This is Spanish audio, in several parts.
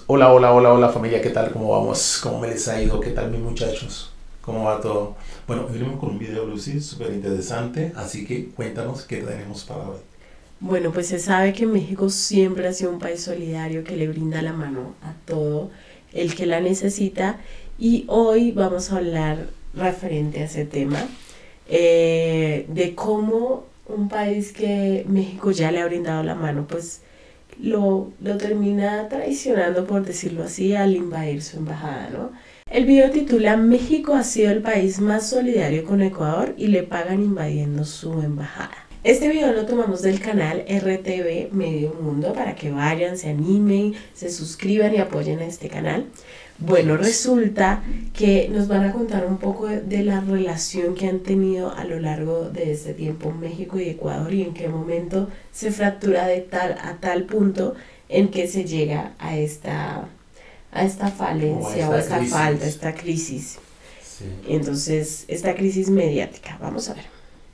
Hola, hola, hola, hola familia, ¿qué tal? ¿Cómo vamos? ¿Cómo me les ha ido? ¿Qué tal mis muchachos? ¿Cómo va todo? Bueno, hoy venimos con un video, Lucy, súper interesante, así que cuéntanos qué tenemos para hoy. Bueno, pues se sabe que México siempre ha sido un país solidario que le brinda la mano a todo el que la necesita y hoy vamos a hablar referente a ese tema, de cómo un país que México ya le ha brindado la mano, pues lo termina traicionando, por decirlo así, al invadir su embajada, ¿no? El video titula México ha sido el país más solidario con Ecuador y le pagan invadiendo su embajada. Este video lo tomamos del canal RTV Medio Mundo para que vayan, se animen, se suscriban y apoyen a este canal. Bueno, resulta que nos van a contar un poco de la relación que han tenido a lo largo de este tiempo México y Ecuador y en qué momento se fractura de tal a tal punto en que se llega a esta ¿Cómo va falencia o a esta esta falta, a crisis? esta crisis. Sí. Entonces, esta crisis mediática, vamos a ver.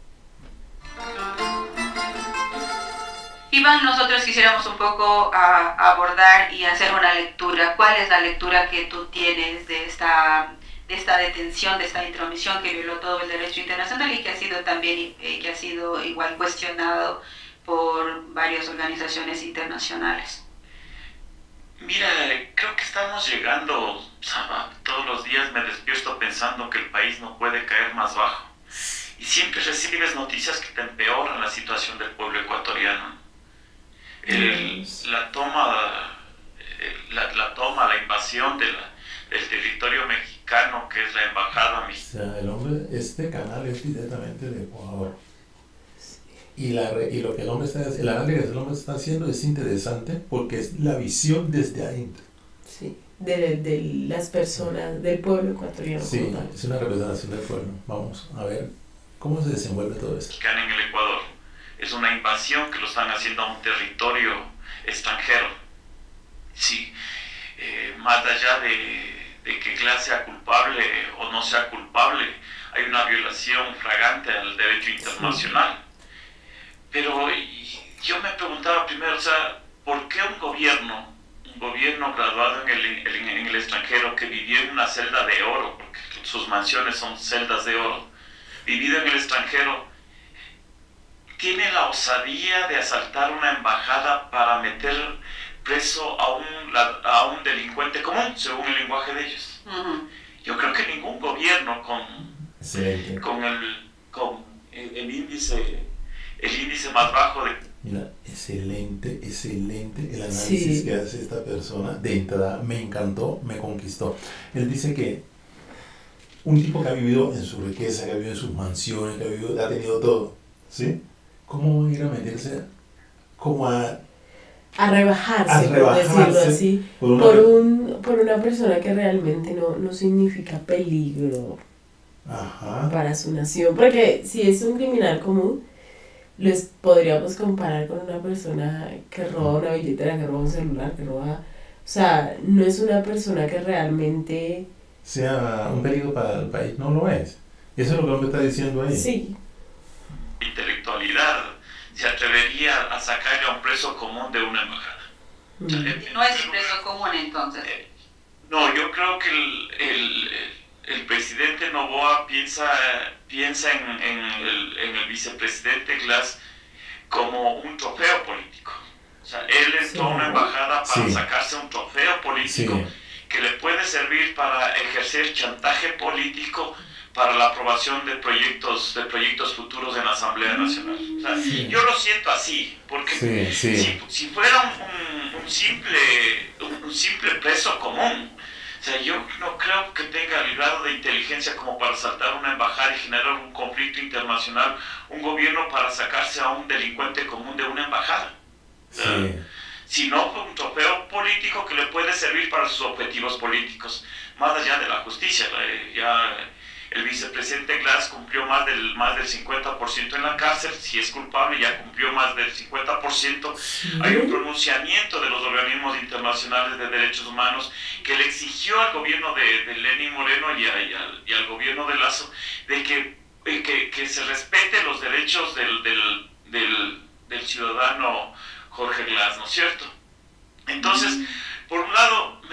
Iván, nosotros quisiéramos un poco abordar y hacer una lectura. ¿Cuál es la lectura que tú tienes de esta detención, de esta intromisión que violó todo el derecho internacional y que ha sido también, que ha sido igual cuestionado por varias organizaciones internacionales? Mira, creo que estamos llegando, todos los días me despierto pensando que el país no puede caer más bajo. Y siempre recibes noticias que te empeoran la situación del pueblo ecuatoriano. La toma, la invasión del territorio mexicano, que es la embajada O mexicana. sea, el hombre, este canal es directamente de Ecuador. Y lo que el análisis que el hombre está haciendo es interesante porque es la visión desde adentro. Sí, de las personas, del pueblo ecuatoriano como Sí, tal. es una representación del pueblo. Vamos a ver cómo se desenvuelve todo esto. En el Ecuador. Es una invasión que lo están haciendo a un territorio extranjero. Sí, más allá de que Glass sea culpable o no sea culpable, hay una violación flagrante al derecho internacional. Sí. Pero yo me preguntaba primero, o sea, ¿por qué un gobierno graduado en el extranjero que vivía en una celda de oro, porque sus mansiones son celdas de oro, vivido en el extranjero, tiene la osadía de asaltar una embajada para meter preso a un delincuente común, según el lenguaje de ellos? Yo creo que ningún gobierno Excelente. Con el índice más bajo de... Mira, excelente, excelente el análisis que hace esta persona. De entrada, me encantó, me conquistó. Él dice que un tipo que ha vivido en su riqueza, que ha vivido en sus mansiones, ha tenido todo, ¿sí? ¿Cómo va a ir a meterse como A rebajarse, por rebajarse decirlo así, por una persona que realmente no significa peligro para su nación? Porque si es un criminal común, les podríamos comparar con una persona que roba una billetera, que roba un celular, que roba... O sea, no es una persona que realmente... sea un peligro para el país, no lo es. Eso es lo que me está diciendo ahí. Sí. Intelectualidad se atrevería a sacarle a un preso común de una embajada. No es un preso común entonces. No, yo creo que el presidente Noboa piensa en el vicepresidente Glass como un trofeo político. O sea, él entró a una embajada para sacarse un trofeo político que le puede servir para ejercer chantaje político para la aprobación de proyectos futuros en la Asamblea Nacional. O sea, yo lo siento así, porque si fuera un simple preso común, o sea, yo no creo que tenga el grado de inteligencia como para saltar una embajada y generar un conflicto internacional, un gobierno para sacarse a un delincuente común de una embajada. Sino un trofeo político que le puede servir para sus objetivos políticos, más allá de la justicia. Ya el vicepresidente Glass cumplió más del 50% en la cárcel, si es culpable ya cumplió más del 50%. Hay un pronunciamiento de los organismos internacionales de derechos humanos que le exigió al gobierno de Lenín Moreno y al gobierno de Lazo de que se respete los derechos del ciudadano Jorge Glass, ¿no es cierto? Entonces, por un lado,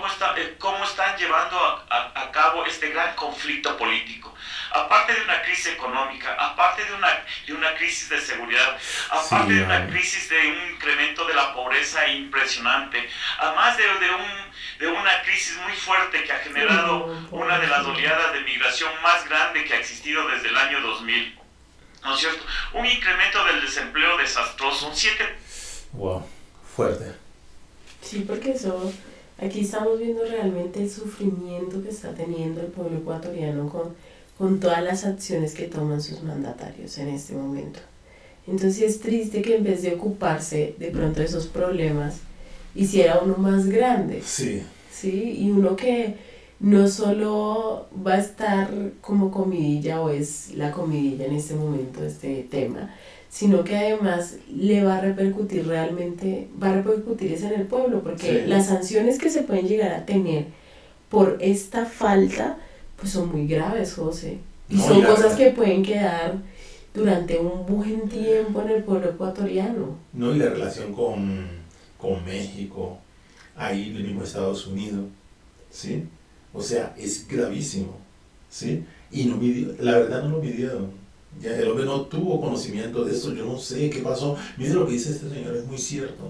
cómo están llevando a cabo este gran conflicto político. Aparte de una crisis económica, aparte de una crisis de seguridad, aparte de una crisis de un incremento de la pobreza impresionante, además de una crisis muy fuerte que ha generado una de las oleadas de migración más grande que ha existido desde el año 2000, ¿no es cierto? Un incremento del desempleo desastroso, un 7... Wow, fuerte. Sí, porque aquí estamos viendo realmente el sufrimiento que está teniendo el pueblo ecuatoriano con todas las acciones que toman sus mandatarios en este momento. Entonces es triste que en vez de ocuparse de pronto de esos problemas, hiciera uno más grande. Sí. Sí, y uno que no solo va a estar como comidilla o es la comidilla en este momento, este tema, sino que además le va a repercutir realmente, va a repercutir en el pueblo, porque las sanciones que se pueden llegar a tener por esta falta, pues son muy graves, José. Y son cosas que pueden quedar durante un buen tiempo en el pueblo ecuatoriano. No, y la relación con México, ahí en el mismo Estados Unidos, ¿sí? O sea, es gravísimo, ¿sí? Y la verdad no lo midieron. Ya el hombre no tuvo conocimiento de eso, yo no sé qué pasó. Mire lo que dice este señor, es muy cierto.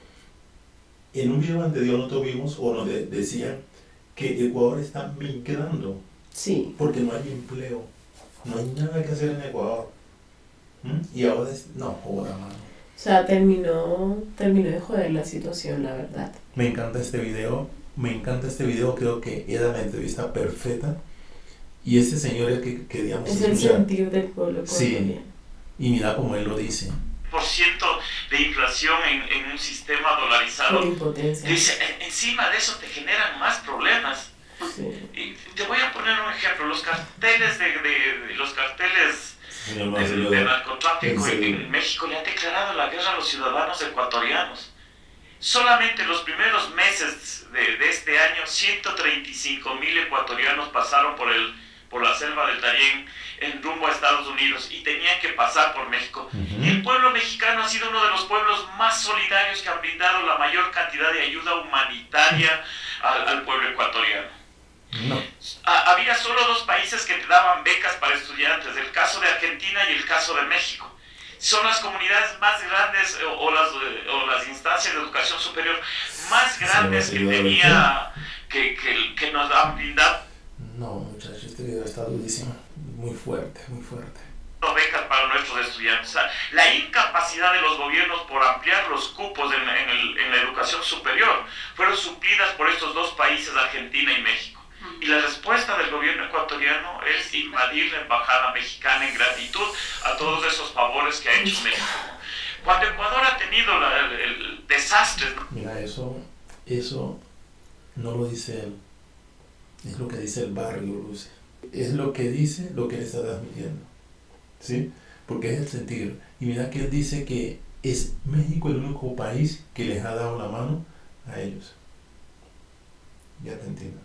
En un video anterior nosotros vimos, o nos decían, que Ecuador está migrando. Sí. Porque no hay empleo, no hay nada que hacer en Ecuador. Y ahora no, joda, mano. O sea, terminó de joder la situación, la verdad. Me encanta este video, creo que era la entrevista perfecta. Y ese señor es que digamos... Es el sentir del pueblo ecuatoriano. Sí, y mira como él lo dice. % de inflación en un sistema dolarizado. Por impotencia. Dice, encima de eso te generan más problemas. Sí. Y te voy a poner un ejemplo, los carteles de narcotráfico en México le han declarado la guerra a los ciudadanos ecuatorianos. Solamente los primeros meses de este año, 135,000 ecuatorianos pasaron por la selva del Darién en rumbo a Estados Unidos y tenían que pasar por México. Y el pueblo mexicano ha sido uno de los pueblos más solidarios que han brindado la mayor cantidad de ayuda humanitaria al pueblo ecuatoriano. No. Había solo 2 países que te daban becas para estudiantes, el caso de Argentina y el caso de México. Son las comunidades más grandes o las instancias de educación superior más grandes que nos han brindado. No, muchachos, este video está durísimo, muy fuerte, muy fuerte. Becas para nuestros estudiantes. O sea, la incapacidad de los gobiernos por ampliar los cupos en la educación superior fueron suplidas por estos 2 países, Argentina y México. Y la respuesta del gobierno ecuatoriano es invadir la embajada mexicana en gratitud a todos esos favores que ha hecho México. Cuando Ecuador ha tenido el desastre... Mira, eso no lo dice él, es lo que dice el barrio, Luce. Es lo que dice, lo que él está transmitiendo, ¿sí? Porque es el sentir. Y mira que él dice que es México el único país que les ha dado la mano a ellos. Ya te entiendo.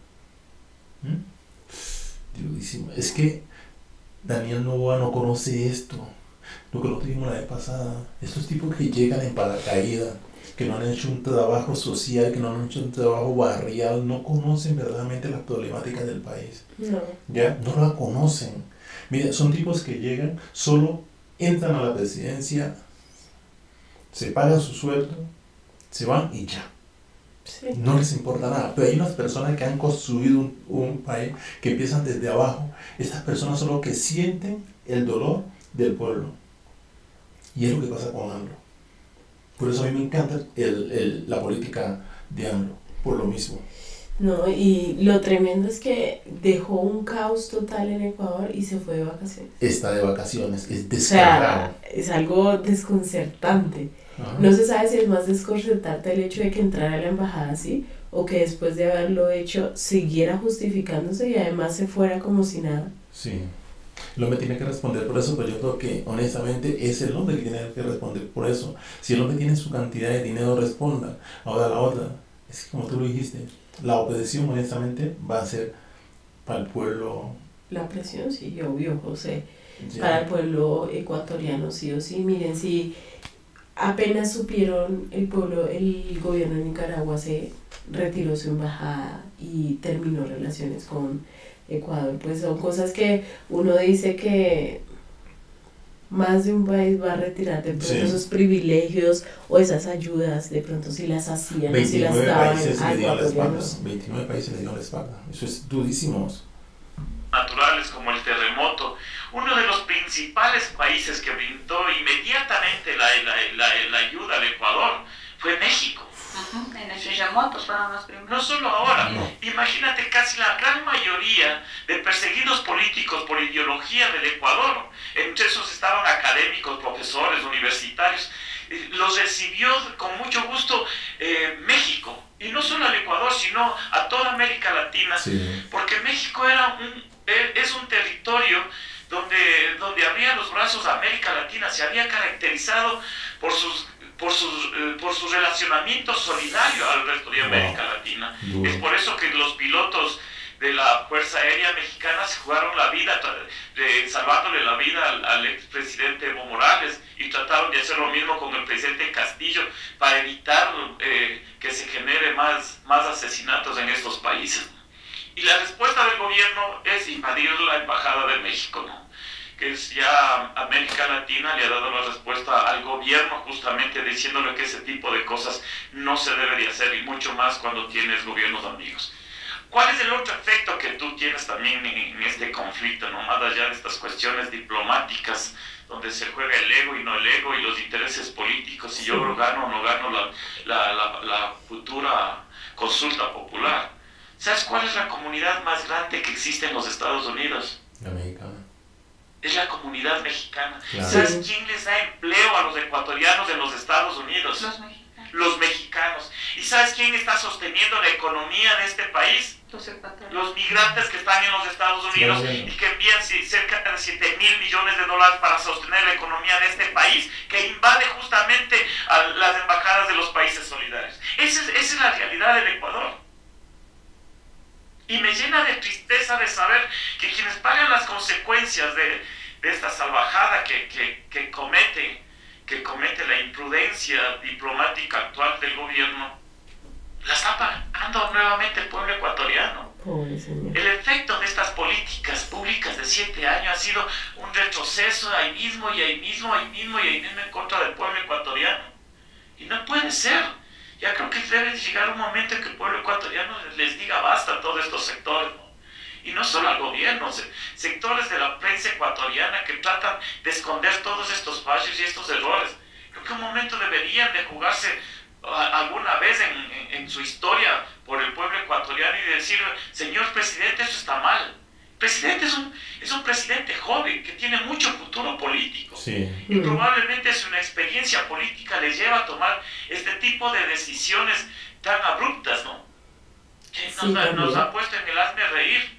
Diosísimo. Es que Daniel Noboa no conoce esto, lo que lo tuvimos la vez pasada. Estos tipos que llegan en paracaídas, que no han hecho un trabajo social, que no han hecho un trabajo barrial, no conocen verdaderamente las problemáticas del país. No. Ya no la conocen. Mira, son tipos que llegan, solo entran a la presidencia, se pagan su sueldo, se van y ya. Sí. No les importa nada, pero hay unas personas que han construido un país, que empiezan desde abajo. Estas personas son los que sienten el dolor del pueblo. Y es lo que pasa con AMLO. Por eso a mí me encanta la política de AMLO, por lo mismo. No, y lo tremendo es que dejó un caos total en Ecuador y se fue de vacaciones. Está de vacaciones, es descargado. O sea, es algo desconcertante. Ajá. No se sabe si es más desconcertante el hecho de que entrara a la embajada así o que después de haberlo hecho siguiera justificándose y además se fuera como si nada. Sí. El hombre tiene que responder por eso, pero yo creo que honestamente es el hombre que tiene que responder por eso. Si el hombre tiene su cantidad de dinero, responda. Ahora la otra, es que como tú lo dijiste, la oposición honestamente va a ser para el pueblo. La presión, sí, obvio, José. Ya. Para el pueblo ecuatoriano, sí o sí. Miren, si apenas supieron el gobierno de Nicaragua hace retiró su embajada y terminó relaciones con Ecuador. Pues son cosas que uno dice que más de un país va a retirar de pronto esos privilegios o esas ayudas, de pronto si las hacían, si las daban a ecuatorianos. 29 países le dieron la espalda, eso es durísimo. Naturales como el terremoto. Uno de los principales países que brindó inmediatamente la ayuda al Ecuador fue México. En el terremoto fueron los primeros. No solo ahora, imagínate, casi la gran mayoría de perseguidos políticos por ideología del Ecuador, entre esos estaban académicos, profesores, universitarios, los recibió con mucho gusto México, y no solo al Ecuador, sino a toda América Latina, porque México es un territorio donde abría los brazos a América Latina, se había caracterizado por su relacionamiento solidario al resto de América Latina. Es por eso que los pilotos de la Fuerza Aérea Mexicana se jugaron la vida, salvándole la vida al expresidente Evo Morales, y trataron de hacer lo mismo con el presidente Castillo para evitar que se genere más asesinatos en estos países. Y la respuesta del gobierno es invadir la Embajada de México, ¿no? Que ya América Latina le ha dado la respuesta al gobierno justamente diciéndole que ese tipo de cosas no se debería hacer, y mucho más cuando tienes gobiernos amigos. ¿Cuál es el otro efecto que tú tienes también en este conflicto, no? Más allá de estas cuestiones diplomáticas, donde se juega el ego y no el ego, y los intereses políticos, si yo gano o no gano la futura consulta popular. ¿Sabes cuál es la comunidad más grande que existe en los Estados Unidos? La mexicana. Es la comunidad mexicana. Claro. ¿Sabes quién les da empleo a los ecuatorianos en los Estados Unidos? Los mexicanos. Los mexicanos. ¿Y sabes quién está sosteniendo la economía de este país? Los ecuatorianos. Los migrantes que están en los Estados Unidos y que envían cerca de $7,000 millones para sostener la economía de este país, que invade justamente a las embajadas de los países solidarios. Esa es la realidad del Ecuador. Y me llena de tristeza de saber que quienes pagan las consecuencias de esta salvajada que comete la imprudencia diplomática actual del gobierno, la está pagando nuevamente el pueblo ecuatoriano. Pobre señor. El efecto de estas políticas públicas de 7 años ha sido un retroceso ahí mismo en contra del pueblo ecuatoriano. Y no puede ser. Ya creo que debe llegar un momento en que el pueblo ecuatoriano les diga basta a todos estos sectores, ¿no? Y no solo al gobierno, sectores de la prensa ecuatoriana que tratan de esconder todos estos fallos y estos errores. Creo que un momento deberían de jugarse alguna vez en su historia por el pueblo ecuatoriano y decir, señor presidente, eso está mal. El presidente es un presidente joven que tiene mucho futuro político. Y probablemente su experiencia política le lleva a tomar este tipo de decisiones tan abruptas, ¿no? Que nos ha puesto en el hazme reír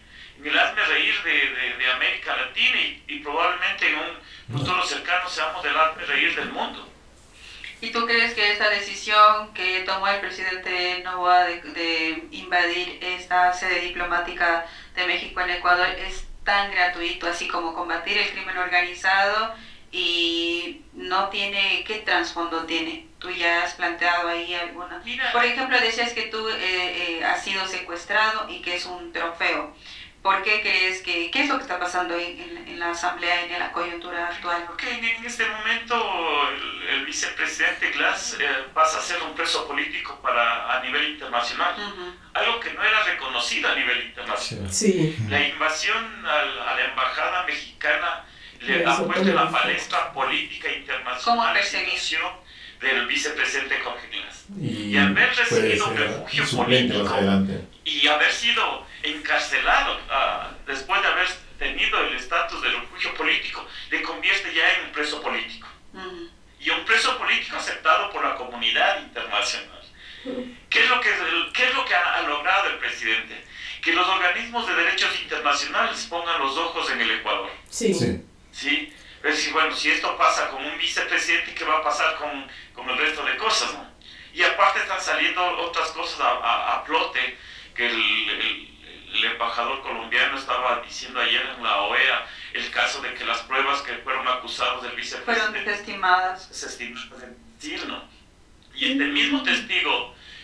de América Latina, y probablemente en un futuro cercano seamos del hazme reír del mundo. ¿Y tú crees que esta decisión que tomó el presidente Noboa de invadir esta sede diplomática de México en Ecuador es tan gratuito así como combatir el crimen organizado, y no tiene, qué trasfondo tiene? ¿Tú ya has planteado ahí alguna? Por ejemplo, decías que tú has sido secuestrado y que es un trofeo. ¿Por qué crees qué es lo que está pasando en la asamblea, en la coyuntura actual? Porque en este momento el vicepresidente Glass pasa a ser un preso político a nivel internacional, algo que no era reconocido a nivel internacional. La invasión a la embajada mexicana le ha puesto en la palestra política internacional la situación del vicepresidente Jorge Glass. Y haber recibido un refugio político y haber sido encarcelado después de haber tenido el estatus de refugio político, le convierte ya en un preso político. Y un preso político aceptado por la comunidad internacional. ¿Qué es lo que ha logrado el presidente? Que los organismos de derechos internacionales pongan los ojos en el Ecuador. ¿Sí? Es decir, bueno, si esto pasa con un vicepresidente, ¿qué va a pasar con el resto de cosas, ¿no? Y aparte están saliendo otras cosas a flote, que el embajador colombiano estaba diciendo ayer en la OEA el caso de que las pruebas que fueron acusados del vicepresidente fueron desestimadas. ¿No? Y este mismo testigo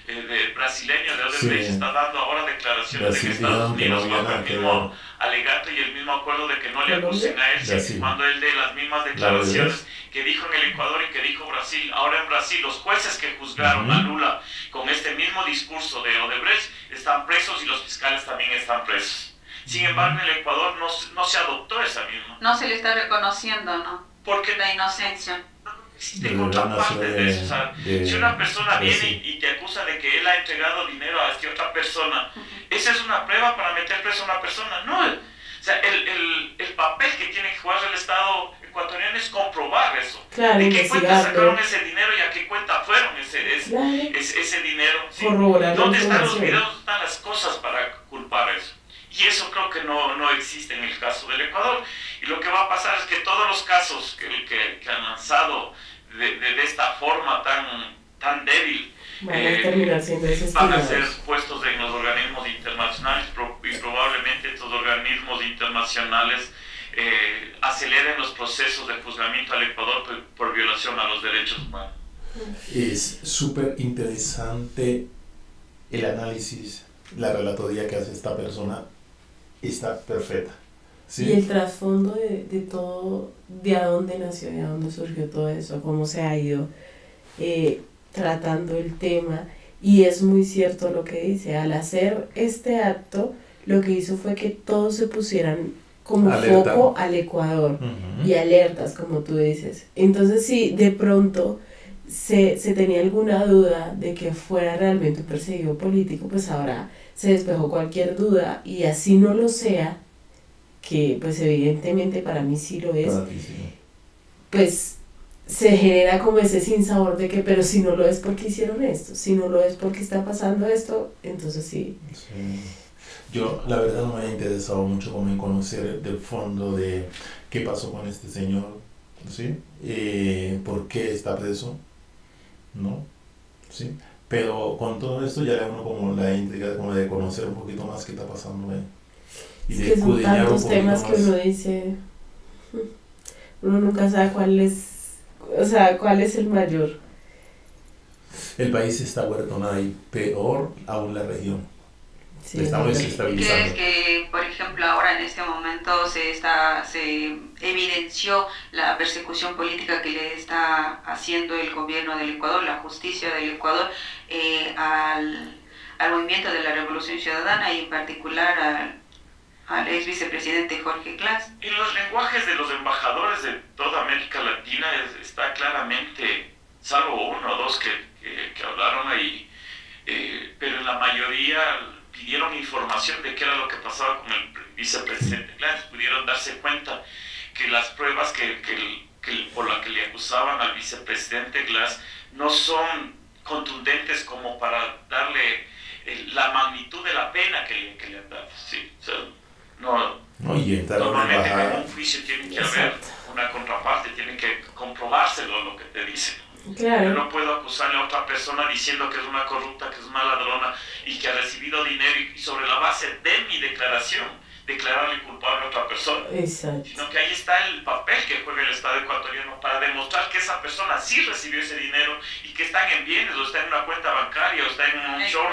brasileño de Odebrecht Sí. está dando ahora declaraciones de que Brasil Estados dijeron que no Unidos había bajo el nada que mismo ver. alegato y el mismo acuerdo de que no le ¿Colombia? acusen a él, siempre y Brasil. cuando él dé las mismas declaraciones que dijo en el Ecuador y que dijo Brasil. Ahora en Brasil los jueces que juzgaron a Lula con este mismo discurso de Odebrecht están presos y los fiscales también están presos. Sin embargo, en el Ecuador no se adoptó esa misma. No se le está reconociendo, ¿no? Porque La inocencia. existe contraparte de eso. O sea, si una persona viene y te acusa de que él ha entregado dinero a esta otra persona, ¿esa es una prueba para meter preso a una persona? No. O sea, el papel que tiene que jugar el Estado ecuatoriano es comprobar eso. Claro, ¿De qué cuenta investigarlo. sacaron ese dinero y a qué cuenta fueron ese dinero? ¿Sí? Corroborar la ¿Dónde están los información. videos? ¿Dónde están las cosas para culpar eso? Y eso creo que no existe en el caso del Ecuador. Y lo que va a pasar es que todos los casos que han lanzado de esta forma tan débil Van a terminar siendo van a desestimados. ser puestos en los organismos internacionales y probablemente estos organismos internacionales aceleren los procesos de juzgamiento al Ecuador por violación a los derechos humanos. Es súper interesante el análisis, la relatoría que hace esta persona, está perfecta. ¿Sí? Y el trasfondo de todo, de a dónde nació, de a dónde surgió todo eso, cómo se ha ido tratando el tema. Y es muy cierto lo que dice, al hacer este acto, lo que hizo fue que todos se pusieran como Alerta. foco al Ecuador y alertas, como tú dices. Entonces, si de pronto se tenía alguna duda de que fuera realmente un perseguido político, pues ahora se despejó cualquier duda, y así no lo sea, que pues evidentemente para mí sí lo es, Para ti, sí. pues se genera como ese sinsabor de que, pero si no lo es porque hicieron esto, si no lo es porque está pasando esto, entonces sí. Sí. Yo la verdad no me ha interesado mucho como en conocer del fondo de qué pasó con este señor, ¿sí? ¿Por qué está preso? ¿No? ¿Sí? Pero con todo esto ya le da uno como la intriga como de conocer un poquito más qué está pasando ahí. Y Es de que son escudriñar un tantos poquito temas que más. uno dice, uno nunca sabe cuál es, o sea, cuál es el mayor. El país está huertonado y peor aún la región. Sí, Estamos es desestabilizando. ¿Crees que, por ejemplo, ahora en este momento se evidenció la persecución política que le está haciendo el gobierno del Ecuador, la justicia del Ecuador, al movimiento de la Revolución Ciudadana y en particular al ex vicepresidente Jorge Glass? En los lenguajes de los embajadores de toda América Latina está claramente, salvo uno o dos que hablaron ahí, pero en la mayoría pidieron información de qué era lo que pasaba con el vicepresidente Glass. Pudieron darse cuenta que las pruebas por las que le acusaban al vicepresidente Glass no son contundentes como para darle la magnitud de la pena que le han dado. ¿Sí? O sea, normalmente en un juicio tiene que haber una contraparte, tiene que comprobárselo lo que te dicen. Claro. Yo no puedo acusarle a otra persona diciendo que es una corrupta, que es una ladrona y que ha recibido dinero y sobre la base de mi declaración declararle culpable a otra persona. Exacto. Sino que ahí está el papel que juega el Estado ecuatoriano para demostrar que esa persona sí recibió ese dinero y que están en bienes, o está en una cuenta bancaria, o está en un short.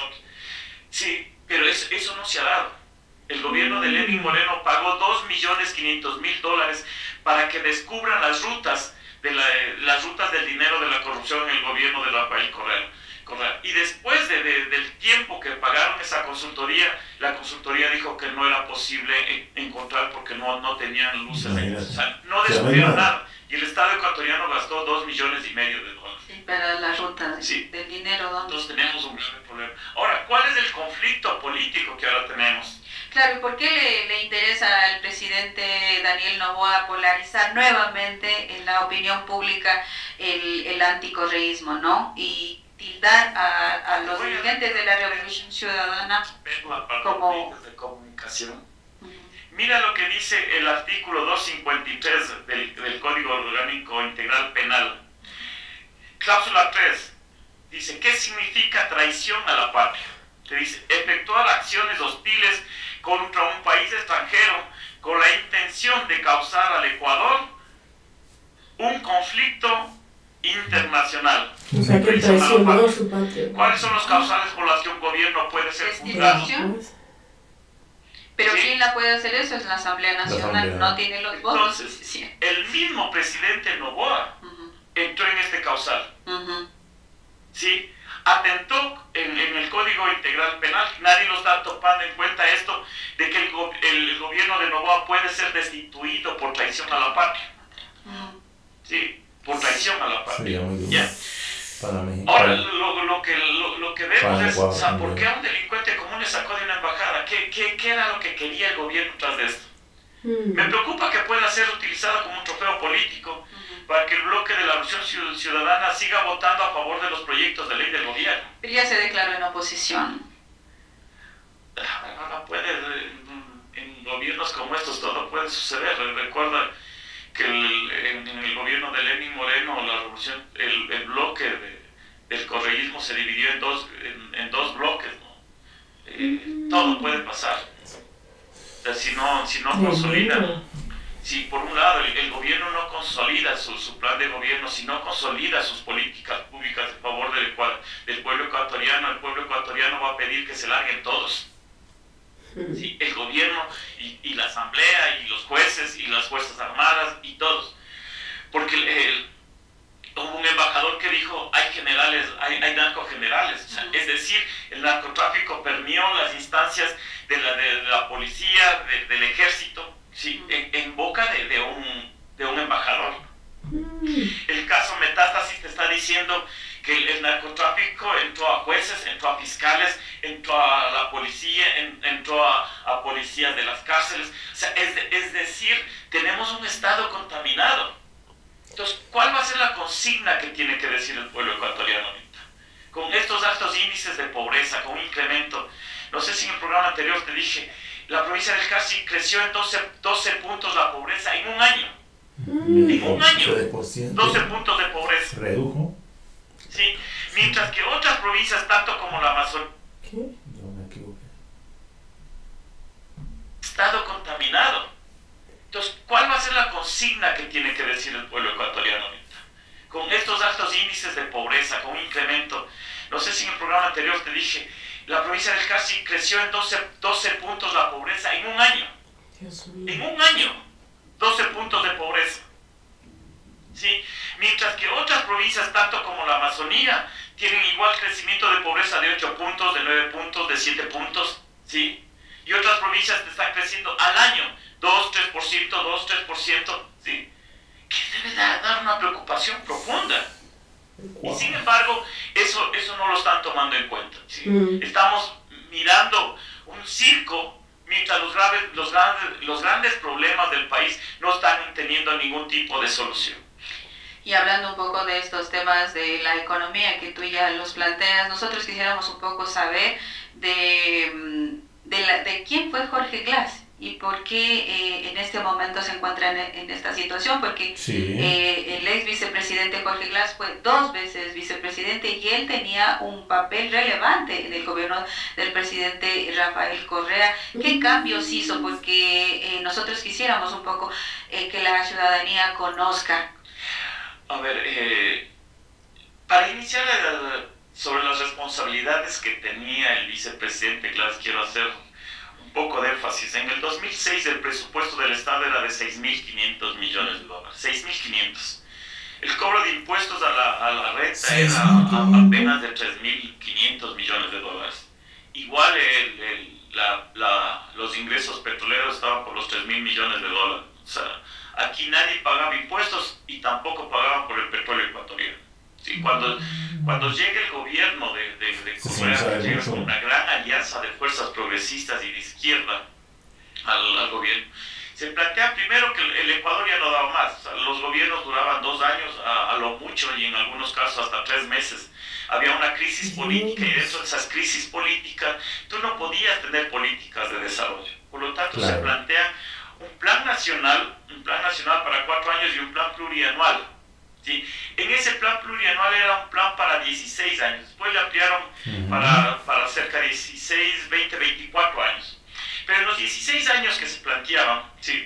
Sí, pero eso no se ha dado. El gobierno de Lenín Moreno pagó $2.500.000 para que descubran las rutas del dinero de la corrupción en el gobierno de Rafael Correa. Y después del tiempo que pagaron esa consultoría, la consultoría dijo que no era posible encontrar porque no tenían luces. O sea, no descubrieron nada. Y el Estado ecuatoriano gastó $2.5 millones. Sí, para las rutas del dinero. Entonces tenemos un grave problema. Ahora, ¿cuál es el conflicto político que ahora tenemos? Claro, ¿y por qué le interesa al presidente Daniel Noboa polarizar nuevamente en la opinión pública el anticorreísmo, ¿no? Y tildar a los dirigentes de la Revolución Ciudadana como de comunicación. Mira lo que dice el artículo 253 del Código Orgánico Integral Penal. Cláusula 3 dice, ¿qué significa traición a la patria? Te dice, efectuar acciones hostiles contra un país extranjero con la intención de causar al Ecuador un conflicto internacional. O sea, que traicionó su patria. ¿Cuáles son los causales por las que un gobierno puede ser fundado? Pero ¿quién la puede hacer eso? Es la Asamblea Nacional, no tiene los votos. Entonces, el mismo presidente Noboa entró en este causal. ¿Sí? Atentó en el Código Integral Penal. Nadie lo está tomando en cuenta esto, de que el gobierno de Noboa puede ser destituido por traición a la patria. ¿Sí? Por traición a la patria. ¿Ya? Ahora, lo que vemos es, o sea, ¿por qué a un delincuente común le sacó de una embajada? ¿Qué era lo que quería el gobierno tras de esto? Me preocupa que pueda ser utilizado como un trofeo político para que el bloque de la Revolución Ciudadana siga votando a favor de los proyectos de ley del gobierno. Pero ya se declaró en oposición. No puede, en gobiernos como estos todo puede suceder. Recuerda que en el gobierno de Lenín Moreno la revolución, el bloque del correísmo se dividió en dos bloques, ¿no? Todo puede pasar. Si no consolida, si por un lado el gobierno no consolida su plan de gobierno, si no consolida sus políticas públicas en favor del pueblo ecuatoriano, el pueblo ecuatoriano va a pedir que se larguen todos. ¿Sí? El gobierno y la asamblea y los jueces y las fuerzas armadas y todos, porque hubo un embajador que dijo hay generales, hay narcogenerales, o sea, es decir, el narcotráfico permeó las instancias de la policía, del ejército, ¿sí? en boca de un embajador. El caso Metástasis te está diciendo que el narcotráfico entró a jueces, entró a fiscales, entró a la policía, entró a policías de las cárceles. O sea, es decir, tenemos un estado contaminado. Entonces, ¿cuál va a ser la consigna que tiene que decir el pueblo ecuatoriano ahorita? Con estos altos índices de pobreza, con un incremento. No sé si en el programa anterior te dije, la provincia del Carchi creció en 12 puntos la pobreza en un año. En un año, 12 puntos de pobreza. Redujo. Sí, mientras que otras provincias, tanto como la Amazonía, estado contaminado. Entonces, ¿cuál va a ser la consigna que tiene que decir el pueblo ecuatoriano ahorita? Con estos altos índices de pobreza, con un incremento. No sé si en el programa anterior te dije, la provincia del Carchi creció en 12 puntos la pobreza en un año. En un año, 12 puntos de pobreza. ¿Sí? Mientras que otras provincias, tanto como la Amazonía, tienen igual crecimiento de pobreza de 8 puntos, de 9 puntos, de 7 puntos, ¿sí? Y otras provincias están creciendo al año 2, 3%, 2, 3%, ¿sí? Que debe dar una preocupación profunda. Y sin embargo, eso no lo están tomando en cuenta, ¿sí? Estamos mirando un circo mientras los grandes problemas del país no están teniendo ningún tipo de solución. Y hablando un poco de estos temas de la economía que tú ya los planteas, nosotros quisiéramos un poco saber de quién fue Jorge Glass y por qué en este momento se encuentra en esta situación, porque el ex vicepresidente Jorge Glass fue 2 veces vicepresidente y él tenía un papel relevante en el gobierno del presidente Rafael Correa. ¿Qué cambios hizo? Porque nosotros quisiéramos un poco que la ciudadanía conozca. A ver, para iniciar sobre las responsabilidades que tenía el vicepresidente Glass, quiero hacer un poco de énfasis. En el 2006 el presupuesto del Estado era de 6.500 millones de dólares, 6.500. El cobro de impuestos a la renta era apenas de 3.500 millones de dólares. Igual los ingresos petroleros estaban por los 3.000 millones de dólares. O sea, aquí nadie pagaba impuestos y tampoco pagaban por el petróleo ecuatoriano. ¿Sí? Cuando llega el gobierno de Correa, llega con una gran alianza de fuerzas progresistas y de izquierda al gobierno, se plantea primero que el Ecuador ya no daba más. O sea, los gobiernos duraban 2 años a lo mucho y en algunos casos hasta 3 meses. Había una crisis política y dentro de esas crisis políticas tú no podías tener políticas de desarrollo. Por lo tanto, se plantea un plan nacional para 4 años y un plan plurianual. ¿Sí? En ese plan plurianual era un plan para 16 años, después le ampliaron para cerca de 16, 20, 24 años. Pero en los 16 años que se planteaban, ¿sí?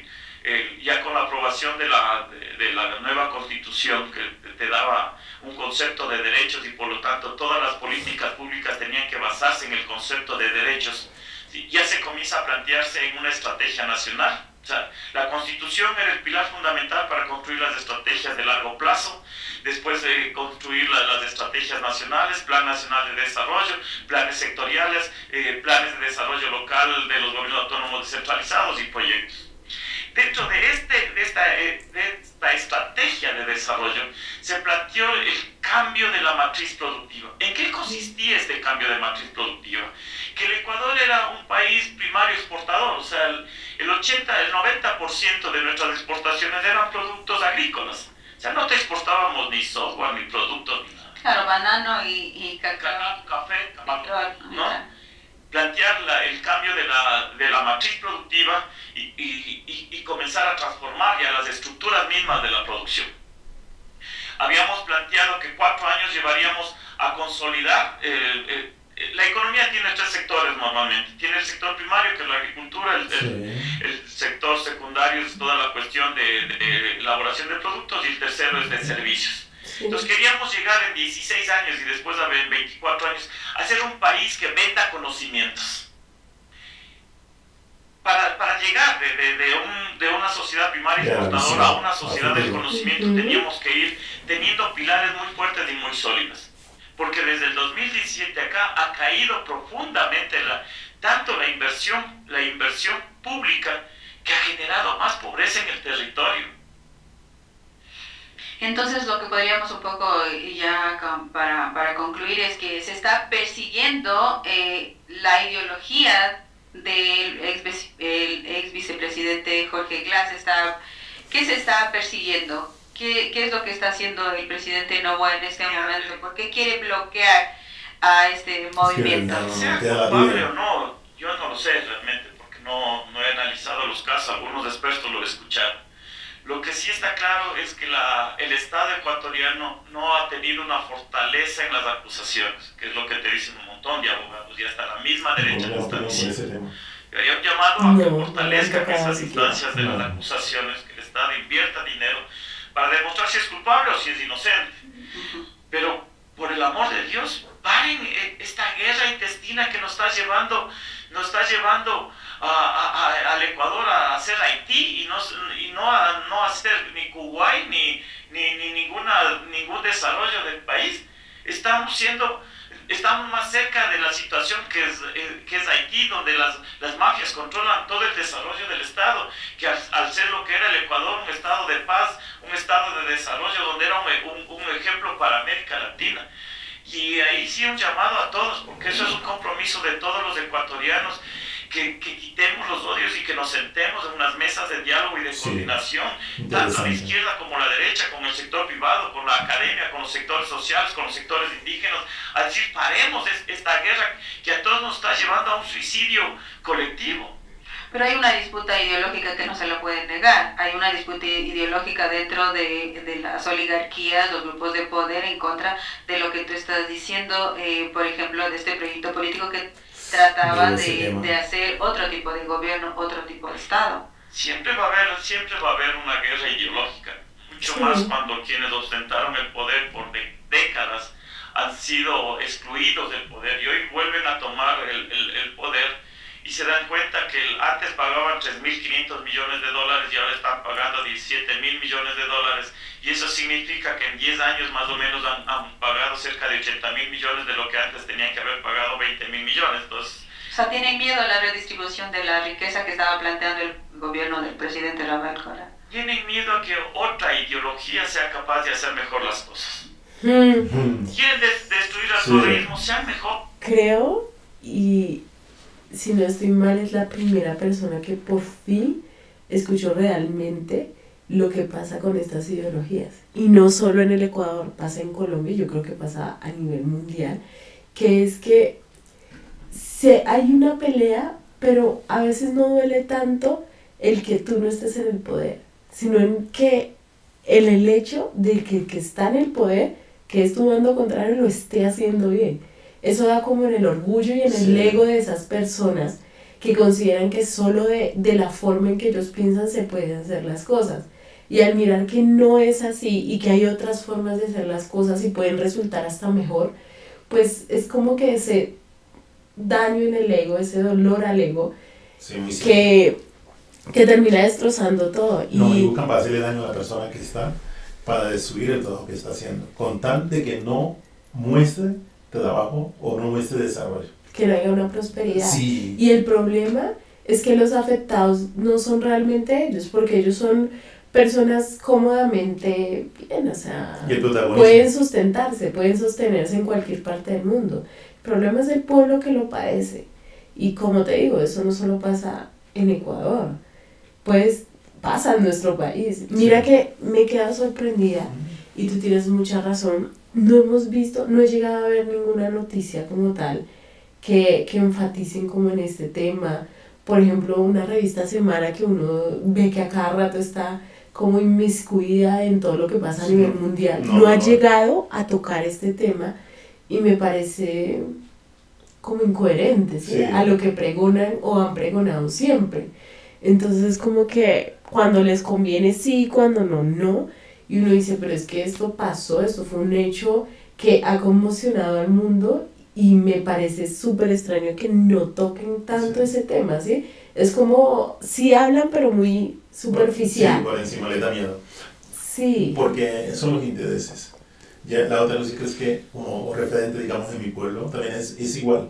ya con la aprobación de la nueva Constitución, que te daba un concepto de derechos y por lo tanto todas las políticas públicas tenían que basarse en el concepto de derechos, ya se comienza a plantearse en una estrategia nacional. O sea, la Constitución era el pilar fundamental para construir las estrategias de largo plazo, después de construir las estrategias nacionales, Plan Nacional de Desarrollo, planes sectoriales, planes de desarrollo local de los gobiernos autónomos descentralizados y proyectos. Dentro de esta estrategia de desarrollo se planteó el cambio de la matriz productiva. ¿En qué consistía este cambio de matriz productiva? Que el Ecuador era un país primario exportador, o sea, el 90% de nuestras exportaciones eran productos agrícolas. O sea, no te exportábamos ni software, ni productos, ni nada. Claro, banano y cacao. Café, ¿no? Plantear el cambio de la matriz productiva y comenzar a transformar ya las estructuras mismas de la producción. Habíamos planteado que 4 años llevaríamos a consolidar. La economía tiene 3 sectores normalmente. Tiene el sector primario, que es la agricultura, el sector secundario es toda la cuestión de elaboración de productos, y el tercero es de servicios. Entonces queríamos llegar en 16 años y después a 24 años a ser un país que venda conocimientos. Para llegar de una sociedad primaria exportadora a una sociedad del conocimiento, teníamos que ir teniendo pilares muy fuertes y muy sólidos. Porque desde el 2017 acá ha caído profundamente tanto la inversión pública, que ha generado más pobreza en el territorio. Entonces lo que podríamos un poco ya para concluir es que se está persiguiendo la ideología del ex vicepresidente Jorge Glass. ¿Qué se está persiguiendo? ¿Qué es lo que está haciendo el presidente Noboa en este momento? ¿Por qué quiere bloquear a este movimiento? ¿Sea culpable o no? Yo no lo sé realmente, porque no he analizado los casos, algunos expertos lo he escuchado. Lo que sí está claro es que el Estado ecuatoriano no ha tenido una fortaleza en las acusaciones, que es lo que te dicen un montón de abogados, y hasta la misma derecha lo está diciendo. Hay un llamado a que fortalezcan esas instancias de las acusaciones, que el Estado invierta dinero para demostrar si es culpable o si es inocente. Pero, por el amor de Dios, paren esta guerra intestina que nos está llevando al Ecuador a hacer Haití y no a hacer ni Kuwait ni ningún desarrollo del país. Estamos más cerca de la situación que es Haití, donde las mafias controlan todo el desarrollo del Estado, que al ser lo que era el Ecuador, un Estado de paz, un Estado de desarrollo, donde era un ejemplo para América Latina. Y ahí sí un llamado a todos, porque eso es un compromiso de todos los ecuatorianos, que quitemos los odios y que nos sentemos en unas mesas de diálogo y de coordinación, tanto la izquierda como la derecha, con el sector privado, con la academia, con los sectores sociales, con los sectores indígenas, a decir, paremos esta guerra que a todos nos está llevando a un suicidio colectivo. Pero hay una disputa ideológica que no se la puede negar. Hay una disputa ideológica dentro de las oligarquías, los grupos de poder, en contra de lo que tú estás diciendo, por ejemplo, de este proyecto político que trataba de hacer otro tipo de gobierno, otro tipo de Estado. Siempre va a haber una guerra ideológica, mucho más cuando quienes ostentaron el poder por décadas han sido excluidos del poder y hoy vuelven a tomar el poder y se dan cuenta que antes pagaban 3.500 millones de dólares y ahora están pagando 17.000 millones de dólares, y eso significa que en 10 años más o menos han pagado cerca de 80.000 millones de lo que antes tenían que haber pagado 20.000 millones. Entonces, o sea, tienen miedo a la redistribución de la riqueza que estaba planteando el gobierno del presidente Rubalcaba. Tienen miedo a que otra ideología sea capaz de hacer mejor las cosas. Quieren destruir al pluralismo, sean mejor. Creo, y si no estoy mal, es la primera persona que por fin escuchó realmente lo que pasa con estas ideologías. Y no solo en el Ecuador, pasa en Colombia, yo creo que pasa a nivel mundial, que es que hay una pelea, pero a veces no duele tanto el que tú no estés en el poder, sino en el hecho de que el que está en el poder, que es tu bando contrario, lo esté haciendo bien. Eso da como en el orgullo y en el ego de esas personas que consideran que solo de la forma en que ellos piensan se pueden hacer las cosas. Y al mirar que no es así y que hay otras formas de hacer las cosas y pueden resultar hasta mejor, pues es como que ese daño en el ego, ese dolor al ego, sí, que termina destrozando todo. No, y buscan para hacerle daño a la persona que está, para destruir el trabajo que está haciendo, con tal de que no muestre trabajo o no muestre desarrollo. Que no haya una prosperidad. Sí. Y el problema es que los afectados no son realmente ellos, porque ellos son personas cómodamente bien, o sea, pueden sustentarse, pueden sostenerse en cualquier parte del mundo. El problema es el pueblo que lo padece. Y como te digo, eso no solo pasa en Ecuador, pues pasa en nuestro país. Mira que me he quedado sorprendida y tú tienes mucha razón. No hemos visto, no he llegado a ver ninguna noticia como tal que enfaticen como en este tema. Por ejemplo, una revista Semana que uno ve que a cada rato está como inmiscuida en todo lo que pasa a nivel mundial. No ha llegado a tocar este tema y me parece como incoherente, ¿sí? A lo que pregonan o han pregonado siempre. Entonces como que cuando les conviene sí, cuando no, no. Y uno dice, pero es que esto pasó, esto fue un hecho que ha conmocionado al mundo y me parece súper extraño que no toquen tanto ese tema, ¿sí? Es como, sí hablan, pero muy superficial. Sí, por encima le da miedo. Sí. Porque son los intereses. Ya, la otra cosa es que, como referente, digamos, de mi pueblo, también es igual.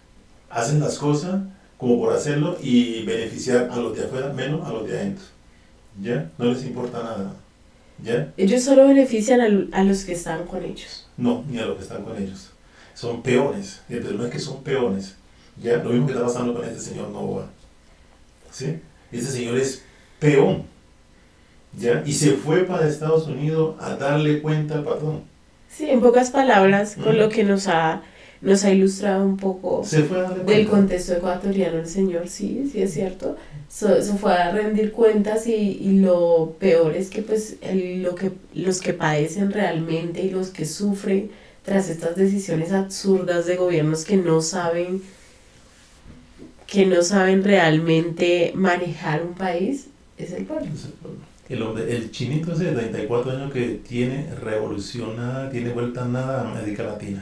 Hacen las cosas como por hacerlo y beneficiar a los de afuera menos a los de adentro. ¿Ya? No les importa nada. ¿Ya? Ellos solo benefician a los que están con ellos. No, ni a los que están con ellos. Son peones. El problema es que son peones. ¿Ya? Lo mismo que está pasando con este señor Novoa. ¿Sí? Este señor es peón. ¿Ya? Y se fue para Estados Unidos a darle cuenta al patrón. Sí, en pocas palabras, con lo que nos ha ilustrado un poco del contexto ecuatoriano el señor, sí es cierto. Se fue a rendir cuentas y lo peor es que pues los que padecen realmente y los que sufren tras estas decisiones absurdas de gobiernos que no saben realmente manejar un país, es el pueblo. El chinito ese de 34 años que tiene revolucionada, tiene vuelta nada a América Latina.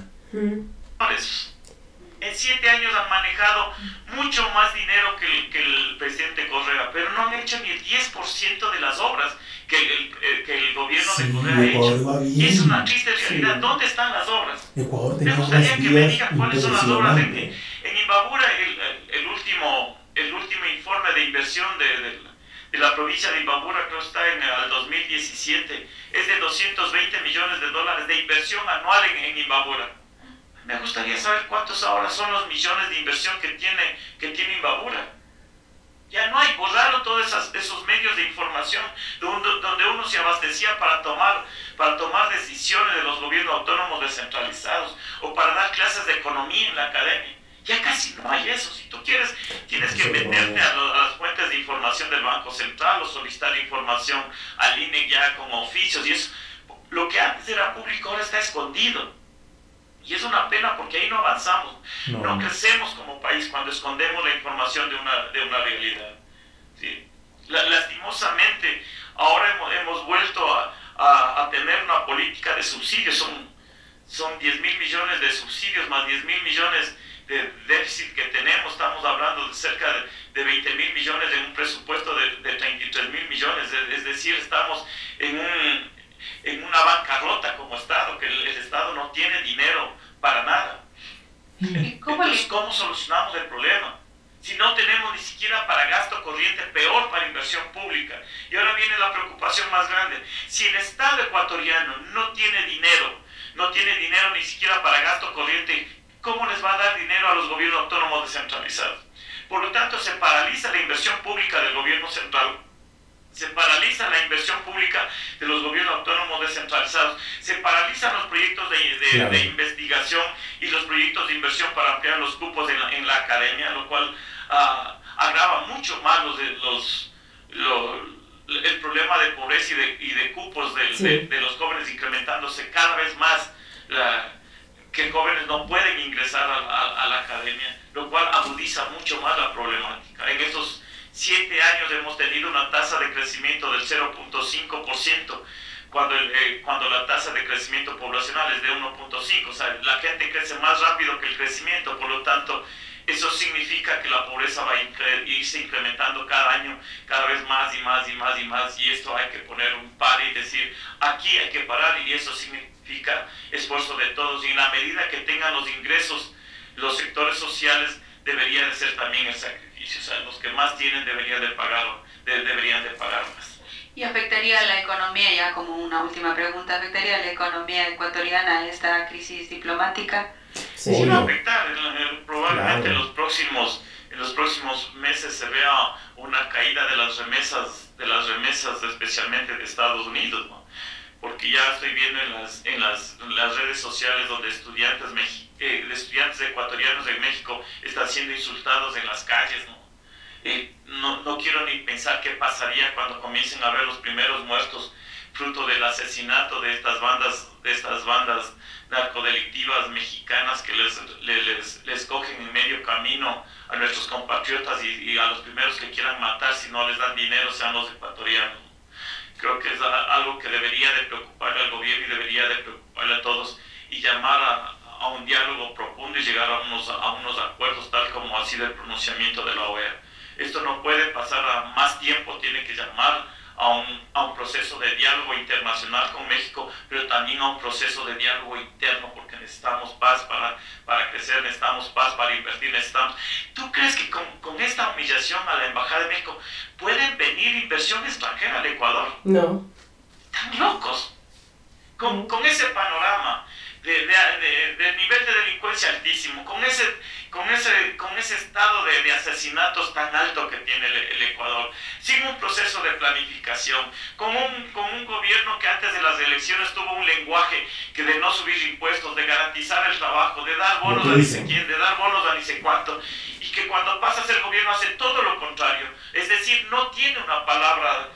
En 7 años han manejado mucho más dinero que el presidente Correa, pero no han hecho ni el 10% de las obras que el gobierno de Correa ha hecho. Y es una triste realidad. ¿Dónde están las obras? Me gustaría que me digan cuáles son las obras. En Imbabura, el último informe de inversión de la provincia de Imbabura, creo que está en el 2017, es de 220 millones de dólares de inversión anual en Imbabura. Me gustaría saber cuántos ahora son los millones de inversión que tiene Imbabura. Ya no hay, borraron todos esos medios de información donde uno se abastecía para tomar decisiones de los gobiernos autónomos descentralizados o para dar clases de economía en la academia. Ya casi no hay eso. Si tú quieres, tienes que meterte a las fuentes de información del Banco Central o solicitar información al INE ya con oficios y eso. Lo que antes era público ahora está escondido. Y es una pena porque ahí no avanzamos, no crecemos como país cuando escondemos la información de una realidad. ¿Sí? Lastimosamente, ahora hemos vuelto a tener una política de subsidios, son 10.000 millones de subsidios más 10.000 millones de déficit que tenemos, estamos hablando de cerca de 20.000 millones en un presupuesto de 33.000 millones, es decir, estamos en una bancarrota como Estado, que el Estado no tiene dinero para nada. Entonces, ¿cómo solucionamos el problema? Si no tenemos ni siquiera para gasto corriente, peor para inversión pública. Y ahora viene la preocupación más grande. Si el Estado ecuatoriano no tiene dinero ni siquiera para gasto corriente, ¿cómo les va a dar dinero a los gobiernos autónomos descentralizados? Por lo tanto, se paraliza la inversión pública del gobierno central. Se paraliza la inversión pública de los gobiernos autónomos descentralizados, se paralizan los proyectos de investigación y los proyectos de inversión para ampliar los cupos en la academia, lo cual agrava mucho más el problema de pobreza y de cupos de los jóvenes, incrementándose cada vez más que jóvenes no pueden ingresar a la academia, lo cual agudiza mucho más la problemática. hemos tenido una tasa de crecimiento del 0.5%, cuando la tasa de crecimiento poblacional es de 1.5%. O sea, la gente crece más rápido que el crecimiento, por lo tanto, eso significa que la pobreza va a irse incrementando cada año, cada vez más y más y más y más, y esto hay que poner un par y decir, aquí hay que parar, y eso significa esfuerzo de todos, y en la medida que tengan los ingresos, los sectores sociales debería de ser también el sacrificio, o sea, los que más tienen deberían de pagar más. ¿Y afectaría a la economía, ya como una última pregunta, afectaría a la economía ecuatoriana esta crisis diplomática? Sí, va a afectar. Probablemente claro. en los próximos meses se vea una caída de las remesas especialmente de Estados Unidos, ¿no? Porque ya estoy viendo en las redes sociales donde estudiantes ecuatorianos de México están siendo insultados en las calles, ¿no? No quiero ni pensar qué pasaría cuando comiencen a ver los primeros muertos fruto del asesinato de estas bandas narcodelictivas mexicanas que les cogen en medio camino a nuestros compatriotas y a los primeros que quieran matar si no les dan dinero sean los ecuatorianos. Creo que es algo que debería de preocuparle al gobierno y debería de preocuparle a todos y llamar a un diálogo profundo y llegar a unos acuerdos tal como ha sido el pronunciamiento de la OEA. Esto no puede pasar a más tiempo, tiene que llamar a un proceso de diálogo internacional con México, pero también a un proceso de diálogo interno, porque necesitamos paz para crecer, necesitamos paz para invertir, necesitamos... ¿Tú crees que con esta humillación a la Embajada de México pueden venir inversión extranjera al Ecuador? No. Están locos. Con ese panorama de nivel de delincuencia altísimo, con ese estado de asesinatos tan alto que tiene el Ecuador, sin un proceso de planificación, con un gobierno que antes de las elecciones tuvo un lenguaje que de no subir impuestos, de garantizar el trabajo, de dar bonos a ni sé quién, de dar bonos a ni sé cuánto, y que cuando pasa a ser gobierno hace todo lo contrario, es decir, no tiene una palabra.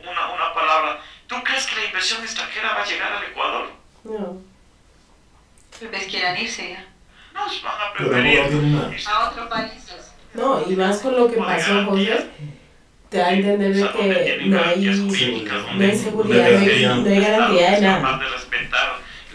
¿Tú crees que la inversión extranjera va a llegar al Ecuador? No. Tal vez quieran irse ya. No, van a preferir a otros países. No, y más con lo que pasó, José, te da a entender de que no hay seguridad, no hay garantía de nada. De respetar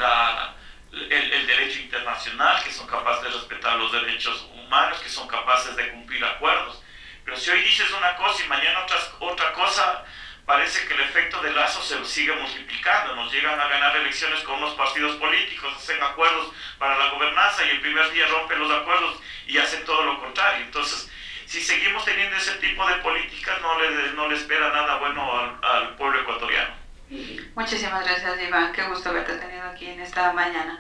el derecho internacional, que son capaces de respetar los derechos humanos, que son capaces de cumplir acuerdos. Pero si hoy dices una cosa y mañana otra cosa, parece que el efecto de Lazo se sigue multiplicando. Nos llegan a ganar elecciones con unos partidos políticos, hacen acuerdos para la gobernanza y el primer día rompen los acuerdos y hacen todo lo contrario. Entonces, si seguimos teniendo ese tipo de políticas, no le espera nada bueno al pueblo ecuatoriano. Muchísimas gracias, Iván. Qué gusto haberte tenido aquí en esta mañana.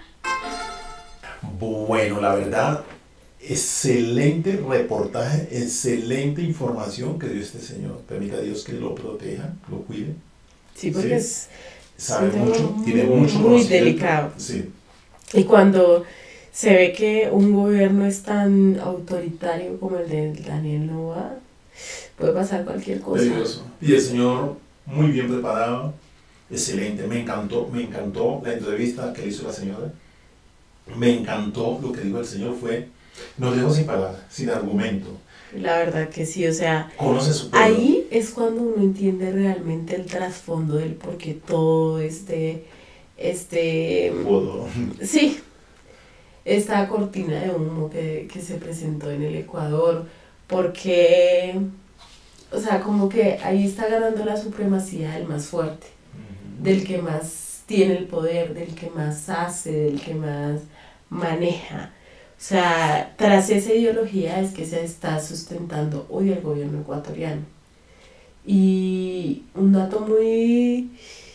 Bueno, la verdad, excelente reportaje, excelente información que dio este señor. Permita a Dios que lo proteja, lo cuide. Sí, porque ¿sí? Sabe mucho, tiene mucho muy delicado. Sí. Y cuando se ve que un gobierno es tan autoritario como el de Daniel Noboa, puede pasar cualquier cosa. Peligroso. Y el señor muy bien preparado, excelente. Me encantó la entrevista que le hizo la señora. Me encantó lo que dijo el señor, nos dejó sin palabras, sin argumento. La verdad que sí, o sea, conoce su pueblo. Ahí es cuando uno entiende realmente el trasfondo del por qué todo sí, esta cortina de humo que se presentó en el Ecuador, porque, o sea, como que ahí está ganando la supremacía del más fuerte, del que más tiene el poder, del que más hace, del que más maneja. O sea, tras esa ideología es que se está sustentando hoy el gobierno ecuatoriano. Y un dato muy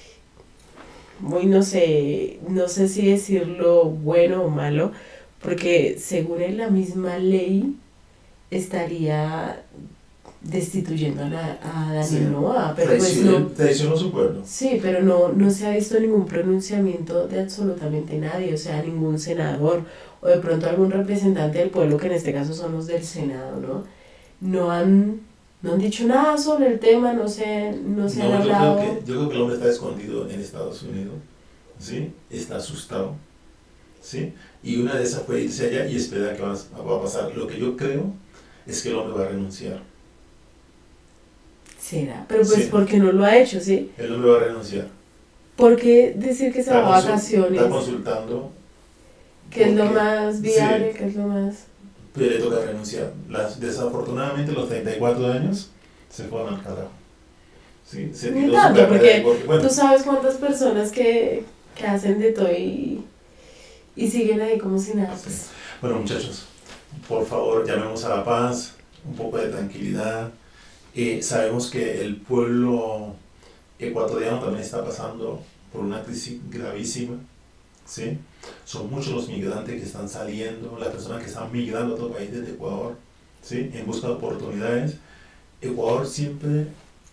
no sé si decirlo bueno o malo, porque según en la misma ley estaría destituyendo a Daniel Noboa, pero traicionó su pueblo. Sí, pero no se ha visto ningún pronunciamiento de absolutamente nadie, o sea, ningún senador o de pronto algún representante del pueblo, que en este caso son los del Senado, ¿no? No han dicho nada sobre el tema, no se han hablado. Yo creo que el hombre está escondido en Estados Unidos, ¿sí? Está asustado, ¿sí? Y una de esas fue irse allá y esperar que va a pasar. Lo que yo creo es que el hombre va a renunciar. ¿Será? Pero pues, Sí. ¿por qué no lo ha hecho, sí? Él no me va a renunciar. ¿Por qué decir que se va a vacaciones? Está consultando. ¿Qué es lo porque- más viable? sí, ¿Qué es lo más...? pero le toca renunciar. Desafortunadamente, los 34 años se fueron al carajo. Sí, se Ni tiró tanto, su carrera porque bueno, tú sabes cuántas personas que hacen de todo y siguen ahí como si nada. Pues. bueno, muchachos, por favor, llamemos a la paz, un poco de tranquilidad. Sabemos que el pueblo ecuatoriano también está pasando por una crisis gravísima, ¿sí? Son muchos los migrantes que están saliendo, las personas que están migrando a otro país desde Ecuador, ¿sí? En busca de oportunidades. Ecuador siempre,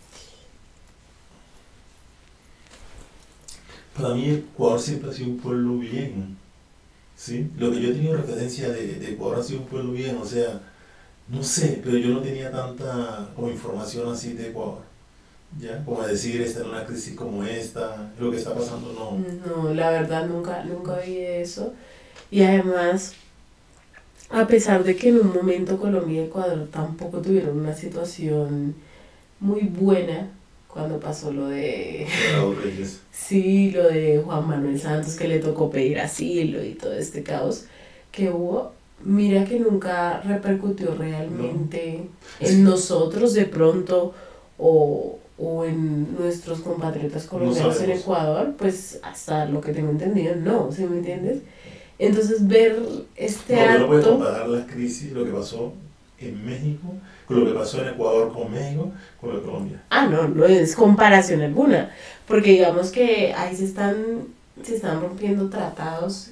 para mí Ecuador siempre ha sido un pueblo bien, ¿sí? Lo que yo he tenido referencia de Ecuador ha sido un pueblo bien, o sea, no sé, pero yo no tenía tanta como información así de Ecuador, ¿ya? Como decir, esta en una crisis como esta, lo que está pasando, no. No, la verdad nunca vi de eso. Y además, a pesar de que en un momento Colombia y Ecuador tampoco tuvieron una situación muy buena cuando pasó lo de... Raúl Reyes. Sí, lo de Juan Manuel Santos, que le tocó pedir asilo y todo este caos que hubo, mira que nunca repercutió realmente en nosotros de pronto o en nuestros compatriotas colombianos en Ecuador, pues hasta lo que tengo entendido, no, ¿sí me entiendes? Entonces ver este No, no puedes acto... comparar la crisis, lo que pasó en México, con lo que pasó en Ecuador con México, con lo de Colombia. No es comparación alguna, porque digamos que ahí se están rompiendo tratados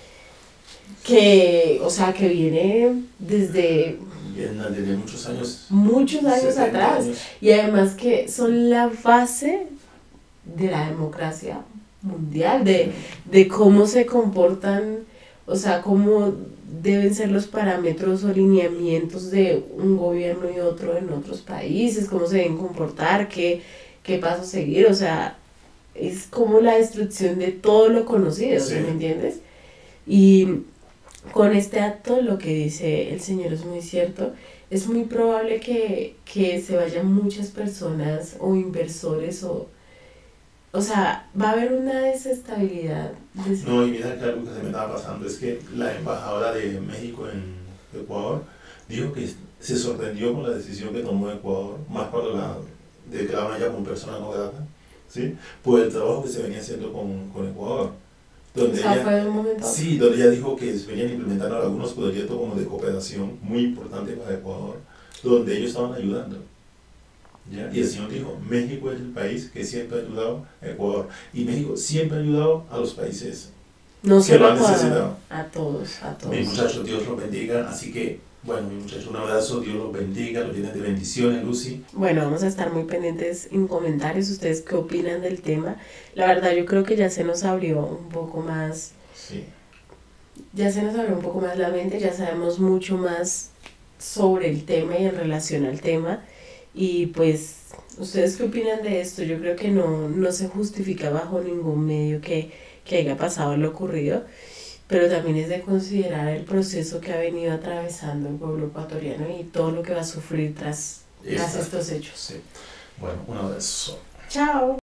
que, o sea, que viene desde muchos años atrás, años. y además que son la base de la democracia mundial, de cómo se comportan, o sea, cómo deben ser los parámetros o lineamientos de un gobierno y otro en otros países, cómo se deben comportar, qué pasos seguir, o sea, es como la destrucción de todo lo conocido, Sí. ¿me entiendes? Y con este acto lo que dice el señor es muy cierto, es muy probable que se vayan muchas personas o inversores o sea, va a haber una desestabilidad. No, y mira que algo que se me estaba pasando es que la embajadora de México en Ecuador dijo que se sorprendió con la decisión que tomó Ecuador, más cuando la declararon allá como persona no grata, ¿sí? Por el trabajo que se venía haciendo con Ecuador. Donde ella, fue un momento. Sí, donde ella dijo que venían implementando algunos proyectos como de cooperación muy importantes para Ecuador, donde ellos estaban ayudando. ¿Ya? Y el señor dijo, México es el país que siempre ha ayudado a Ecuador. Y México siempre ha ayudado a los países no que lo han Ecuador, necesitado. a todos. Mis muchachos, Dios los bendiga. Así que, bueno, mis muchachos, un abrazo, Dios los bendiga, los llene de bendiciones, Lucy. Bueno, vamos a estar muy pendientes en comentarios. ¿Ustedes qué opinan del tema? La verdad, yo creo que ya se nos abrió un poco más. Sí. Ya se nos abrió un poco más la mente, ya sabemos mucho más sobre el tema y en relación al tema. Y pues, ¿ustedes qué opinan de esto? Yo creo que no se justifica bajo ningún medio que haya pasado lo ocurrido, pero también es de considerar el proceso que ha venido atravesando el pueblo ecuatoriano y todo lo que va a sufrir tras estos hechos. Sí. Bueno, un abrazo. Chao.